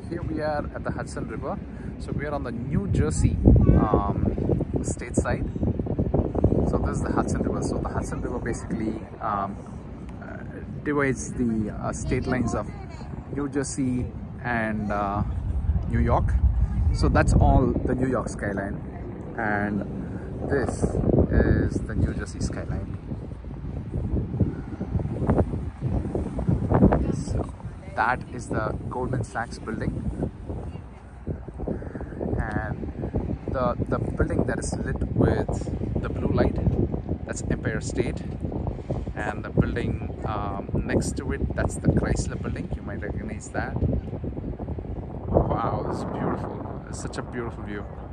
here we are at the Hudson River. So we are on the New Jersey state side. So this is the Hudson River. So the Hudson River basically divides the state lines of New Jersey and New York. So that's all the New York skyline, and this is the New Jersey skyline. So that is the Goldman Sachs building, and the building that is lit with the blue light, that's Empire State. And the building next to it, that's the Chrysler building. You might recognize that. Wow, this is beautiful. It's such a beautiful view.